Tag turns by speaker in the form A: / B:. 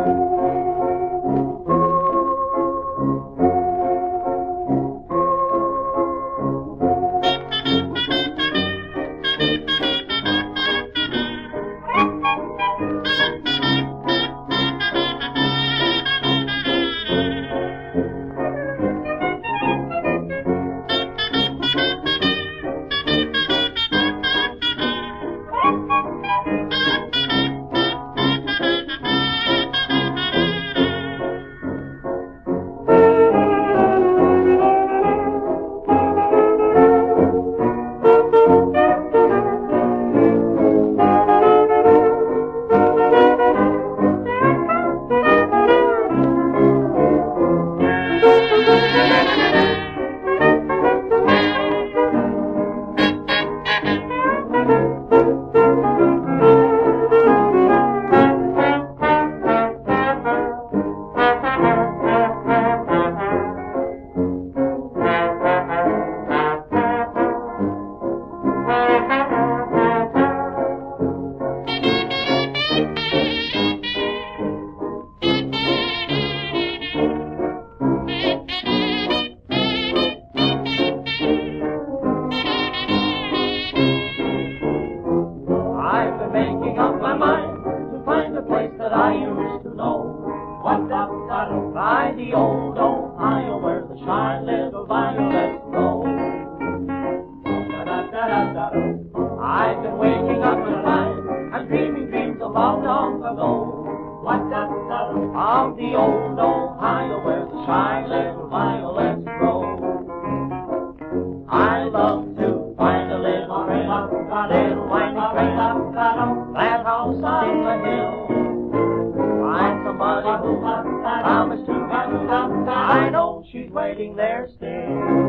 A: By the old Ohio where the shy little violets grow. I've been waking up at night and dreaming dreams of long, long ago. Of the old Ohio where the shy little violets grow. I love to find a little train up, a little winding train up, that house on the hill. Find somebody who promised to come. I know she's waiting there still.